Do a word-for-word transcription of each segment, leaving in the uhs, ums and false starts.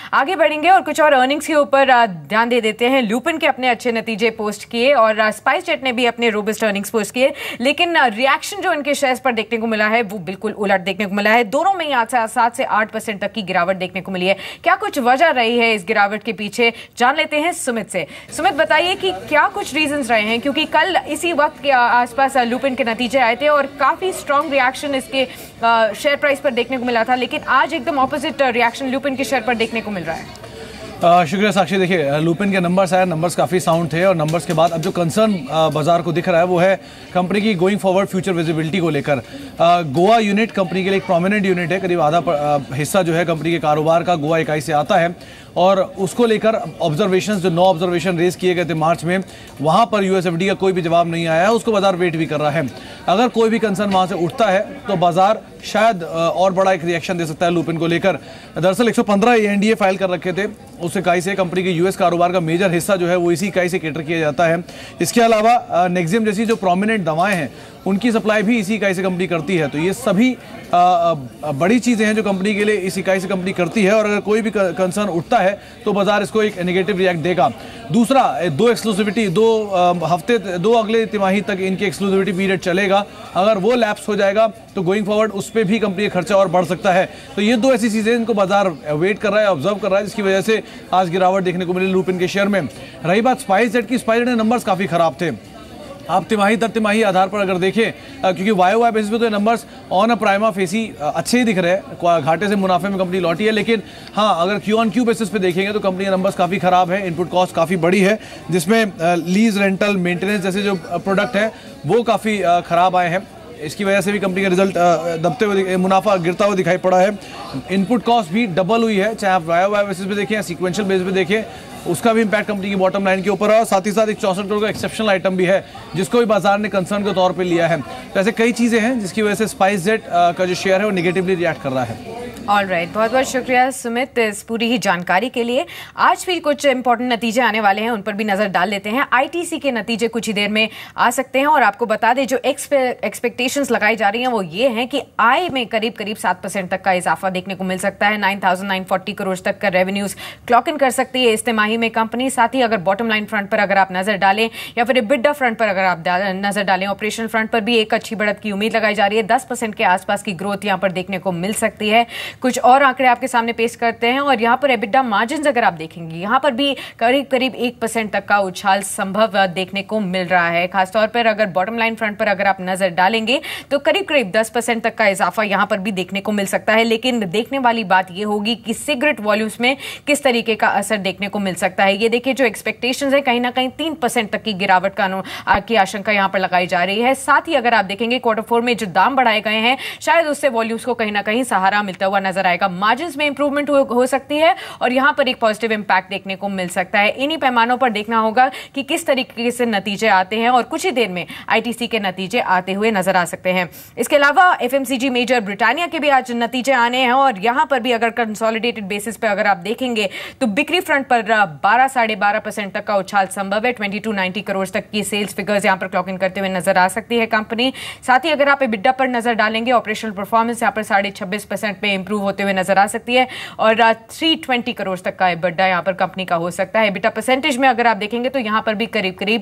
आगे बढ़ेंगे और कुछ और अर्निंग्स के ऊपर ध्यान दे देते हैं। लुपिन के अपने अच्छे नतीजे पोस्ट किए और स्पाइस जेट ने भी अपने रोबस्ट अर्निंग्स पोस्ट किए, लेकिन रिएक्शन जो इनके शेयर्स पर देखने को मिला है वो बिल्कुल उलट देखने को मिला है। दोनों में आज सात से आठ परसेंट तक की गिरावट देखने को मिली है। क्या कुछ वजह रही है इस गिरावट के पीछे, जान लेते हैं सुमित से। सुमित, बताइए कि क्या कुछ रीजंस रहे हैं, क्योंकि कल इसी वक्त के आसपास लुपिन के नतीजे आए थे और काफी स्ट्रॉन्ग रिएक्शन इसके शेयर प्राइस पर देखने को मिला था, लेकिन आज एकदम ऑपोजिट रिएक्शन लुपिन के शेयर पर देखने को मिल रहा है। Uh, शुक्रिया साक्षी। देखिए, लुपिन के नंबर्स आए, नंबर्स काफ़ी साउंड थे और नंबर्स के बाद अब जो कंसर्न uh, बाजार को दिख रहा है वो है कंपनी की गोइंग फॉरवर्ड फ्यूचर विजिबिलिटी को लेकर। uh, गोवा यूनिट कंपनी के लिए एक प्रोमिनेंट यूनिट है, करीब आधा uh, हिस्सा जो है कंपनी के कारोबार का गोवा इकाई से आता है और उसको लेकर ऑब्जर्वेशंस जो नौ ऑब्जर्वेशन रेज किए गए थे मार्च में, वहाँ पर यूएसएफडी का कोई भी जवाब नहीं आया है। उसको बाजार वेट भी कर रहा है। अगर कोई भी कंसर्न वहाँ से उठता है तो बाजार शायद और बड़ा एक रिएक्शन दे सकता है लुपिन को लेकर। दरअसल एक सौ पंद्रह एएनडीए फाइल कर रखे थे उस इकाई से। कंपनी के यूएस कारोबार का मेजर हिस्सा जो है वो इसी इकाई से केटर किया जाता है। इसके अलावा नेक्सियम जैसी जो प्रोमिनेंट दवाएं हैं उनकी सप्लाई भी इसी इकाई से कंपनी करती है। तो ये सभी आ, आ, बड़ी चीज़ें हैं जो कंपनी के लिए इस इकाई से कंपनी करती है और अगर कोई भी कंसर्न उठता है तो बाजार इसको एक नेगेटिव रिएक्ट देगा। दूसरा, दो एक्सक्लूसिविटी दो आ, हफ्ते दो अगले तिमाही तक इनकी एक्सक्लूसिविटी पीरियड चलेगा। अगर वो लैप्स हो जाएगा तो गोइंग फॉरवर्ड उस पर भी कंपनी का खर्चा और बढ़ सकता है। तो ये दो ऐसी चीज़ें इनको बाजार वेट कर रहा है, ऑब्जर्व कर रहा है, जिसकी वजह से आज गिरावट देखने को मिली लुपिन के शेयर में। रही बात स्पाइस जेट की, स्पाइस जेट के नंबर्स काफ़ी खराब थे। आप तिमाही दर तिमाही आधार पर अगर देखें, क्योंकि वाई वाई बेसिस पे तो numbers on a prima facie अच्छे ही दिख रहे हैं, घाटे से मुनाफे में कंपनी लौटी है। लेकिन हाँ, अगर क्यू ऑन क्यू बेसिस पे देखेंगे तो कंपनी के नंबर्स काफ़ी खराब है। इनपुट कॉस्ट काफ़ी बड़ी है, जिसमें लीज, रेंटल, मेंटेनेंस जैसे जो प्रोडक्ट हैं वो काफ़ी खराब आए हैं। इसकी वजह से भी कंपनी का रिजल्ट दबते हुए, मुनाफा गिरता हुआ दिखाई पड़ा है। इनपुट कॉस्ट भी डबल हुई है, चाहे आप वाई वाई बेसिस पे देखें या सीक्वेंशियल बेसिस पे देखें, उसका भी इम्पैक्ट कंपनी की बॉटम लाइन के ऊपर है। और साथ ही साथ एक चौसठ करोड़ का एक्सेप्शनल आइटम भी है जिसको भी बाजार ने कंसर्न के तौर पे लिया है। तो ऐसे कई चीज़ें हैं जिसकी वजह से स्पाइस जेट का जो शेयर है वो नेगेटिवली रिएक्ट कर रहा है। ऑल राइट, बहुत बहुत शुक्रिया सुमित इस पूरी ही जानकारी के लिए। आज भी कुछ इंपॉर्टेंट नतीजे आने वाले हैं, उन पर भी नजर डाल लेते हैं। आईटीसी के नतीजे कुछ ही देर में आ सकते हैं और आपको बता दें जो एक्सपेक्टेशंस लगाई जा रही हैं वो ये हैं कि आय में करीब करीब सात परसेंट तक का इजाफा देखने को मिल सकता है। Nine thousand nine forty crore तक का रेवेन्यूज क्लॉक इन कर सकती है इस तिमाही में कंपनी। साथ ही अगर बॉटम लाइन फ्रंट पर अगर आप नजर डालें या फिर एबिटा फ्रंट पर अगर आप नजर डालें, ऑपरेशनल फ्रंट पर भी एक अच्छी बढ़त की उम्मीद लगाई जा रही है। दस परसेंट के आसपास की ग्रोथ यहां पर देखने को मिल सकती है। कुछ और आंकड़े आपके सामने पेश करते हैं और यहां पर एबिटा मार्जिन्स अगर आप देखेंगे, यहां पर भी करीब करीब एक परसेंट तक का उछाल संभव देखने को मिल रहा है। खासतौर पर अगर बॉटम लाइन फ्रंट पर अगर आप नजर डालेंगे तो करीब करीब दस परसेंट तक का इजाफा यहां पर भी देखने को मिल सकता है। लेकिन देखने वाली बात यह होगी कि सिगरेट वॉल्यूम्स में किस तरीके का असर देखने को मिल सकता है। ये देखिए, जो एक्सपेक्टेशंस है कहीं ना कहीं तीन परसेंट तक की गिरावट का की आशंका यहां पर लगाई जा रही है। साथ ही अगर आप देखेंगे क्वार्टर फोर में जो दाम बढ़ाए गए हैं, शायद उससे वॉल्यूम्स को कहीं ना कहीं सहारा मिलता हुआ नजर आएगा। मार्जिन में इंप्रूवमेंट हो, हो सकती है और यहां पर एक पॉजिटिव इंपैक्ट देखने को मिल सकता है। इन्हीं पैमानों पर देखना होगा कि किस तरीके से नतीजे आते हैं और कुछ ही देर में आईटीसी के नतीजे आते हुए नजर आ सकते हैं। इसके अलावा एफएमसीजी मेजर ब्रिटानिया के भी आज नतीजे आने हैं और यहां पर भी अगर कंसोलिडेटेड बेसिस पे अगर आप देखेंगे तो बिक्री फ्रंट पर बारह साढ़े बारह परसेंट तक का उछाल संभव है। बाईस सौ नब्बे करोड़ तक की सेल्स फिगर्स यहां पर क्लॉक इन करते हुए नजर आ सकती है कंपनी। साथ ही अगर आप एबिटा पर नजर डालेंगे, ऑपरेशनल परफॉर्मेंस यहां पर साढ़े छब्बीस परसेंट पे इंप्रूव होते हुए नजर आ सकती है और तीन सौ बीस करोड़ तक का एबिटा यहां पर कंपनी का हो सकता है। एबिटा परसेंटेज में अगर आप देखेंगे तो यहां पर भी करीब करीब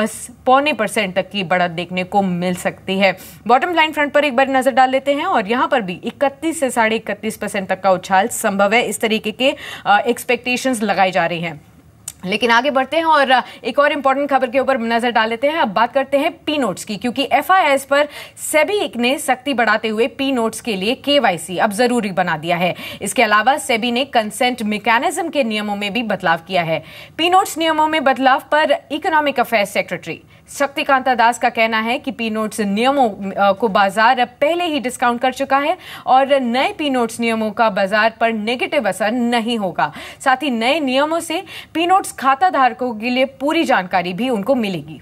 पौने परसेंट तक की बढ़त देखने को मिल सकती है। बॉटम लाइन फ्रंट पर एक बार नजर डाल लेते हैं और यहां पर भी इकतीस से साढ़े इकतीस परसेंट तक का उछाल संभव है। इस तरीके के एक्सपेक्टेशंस लगाई जा रही हैं। लेकिन आगे बढ़ते हैं और एक और इंपॉर्टेंट खबर के ऊपर नजर डाल लेते हैं। अब बात करते हैं पी नोट्स की, क्योंकि एफआईआईएस पर सेबी ने सख्ती बढ़ाते हुए पी नोट्स के लिए केवाईसी अब जरूरी बना दिया है। इसके अलावा सेबी ने कंसेंट मैकेनिज्म के नियमों में भी बदलाव किया है। पी नोट्स नियमों में बदलाव पर economic affairs secretary Shaktikanta Das का कहना है कि पी नोट्स नियमों को बाजार पहले ही डिस्काउंट कर चुका है और नए पी नोट्स नियमों का बाजार पर नेगेटिव असर नहीं होगा। साथ ही नए नियमों से पी नोट्स खाता धारकों के लिए पूरी जानकारी भी उनको मिलेगी।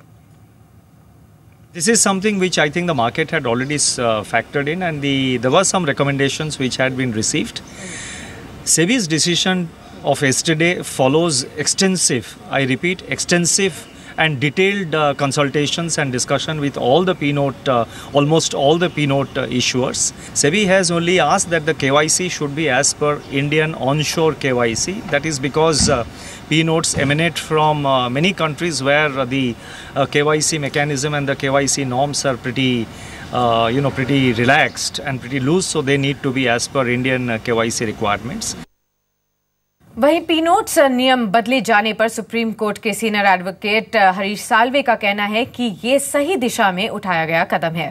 This is something which I think the market had already uh, factored in, and the there were some recommendations which had been received. SEBI's decision of yesterday follows extensive, I repeat, extensive and detailed uh, consultations and discussion with all the P note, uh, almost all the P note uh, issuers. SEBI has only asked that the K Y C should be as per Indian onshore K Y C. That is because uh, P notes emanate from uh, many countries where uh, the uh, K Y C mechanism and the K Y C norms are pretty, uh, you know, pretty relaxed and pretty loose. So they need to be as per Indian uh, K Y C requirements. वहीं P notes नियम बदले जाने पर supreme court के senior advocate Harish Salve का कहना है कि ये सही दिशा में उठाया गया कदम है।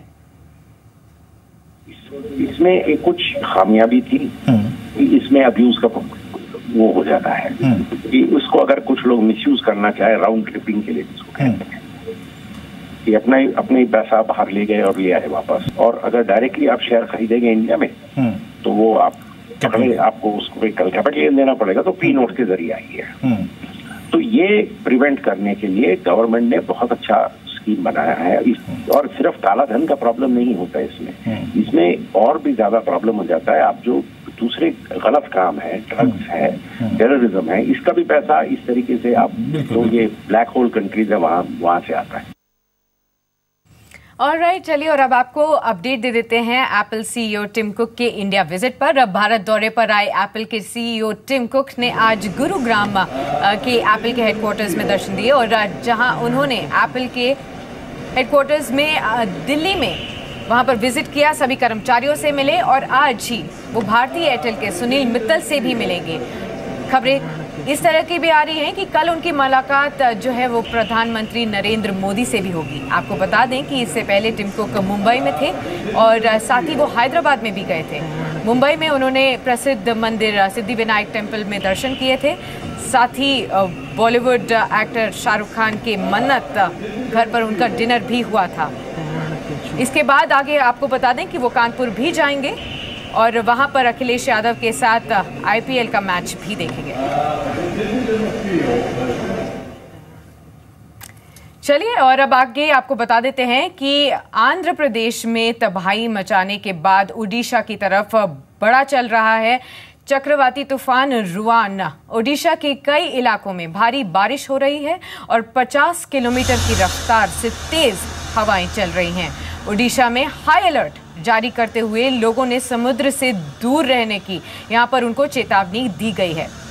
इसमें एक कुछ खामियां भी थी, इसमें अब्यूज का वो हो जाता है कि उसको अगर कुछ लोग मिसयूज करना चाहे राउंड ट्रिपिंग के लिए जिसको कहते हैं कि अपना अपने पैसा बाहर ले गए और ले आए वापस, और अगर डायरेक्टली आप शेयर खरीदेंगे इंडिया में तो वो आप आपको उसको कल कैपिटल देना पड़ेगा, तो पी नोट के जरिए आई है। तो ये प्रिवेंट करने के लिए गवर्नमेंट ने बहुत अच्छा स्कीम बनाया है। इस, और सिर्फ काला धन का प्रॉब्लम नहीं होता है इसमें इसमें और भी ज्यादा प्रॉब्लम हो जाता है। आप जो दूसरे गलत काम है, ड्रग्स है, टेररिज्म है, इसका भी पैसा इस तरीके से आप तो ये ब्लैक होल कंट्रीज है वहां वहां से आता है। ऑलराइट, चलिए और अब आपको अपडेट दे देते हैं एप्पल सीईओ टिम कुक के इंडिया विजिट पर। अब भारत दौरे पर आए एप्पल के सीईओ टिम कुक ने आज गुरुग्राम के एप्पल के हेडक्वार्टर्स में दर्शन दिए और जहां उन्होंने एप्पल के हेडक्वार्टर्स में दिल्ली में वहां पर विजिट किया, सभी कर्मचारियों से मिले और आज ही वो भारतीय एयरटेल के सुनील मित्तल से भी मिलेंगे। खबरें इस तरह की भी आ रही हैं कि कल उनकी मुलाकात जो है वो प्रधानमंत्री नरेंद्र मोदी से भी होगी। आपको बता दें कि इससे पहले टिम कुक मुंबई में थे और साथ ही वो हैदराबाद में भी गए थे। मुंबई में उन्होंने प्रसिद्ध मंदिर सिद्धि विनायक टेम्पल में दर्शन किए थे। साथ ही बॉलीवुड एक्टर शाहरुख खान के मन्नत घर पर उनका डिनर भी हुआ था। इसके बाद आगे आपको बता दें कि वो कानपुर भी जाएंगे और वहां पर अखिलेश यादव के साथ आईपीएल का मैच भी देखेंगे। चलिए और अब आगे आपको बता देते हैं कि आंध्र प्रदेश में तबाही मचाने के बाद ओडिशा की तरफ बड़ा चल रहा है चक्रवाती तूफान रुआन। ओडिशा के कई इलाकों में भारी बारिश हो रही है और पचास किलोमीटर की रफ्तार से तेज हवाएं चल रही हैं। ओडिशा में हाई अलर्ट जारी करते हुए लोगों ने समुद्र से दूर रहने की यहां पर उनको चेतावनी दी गई है।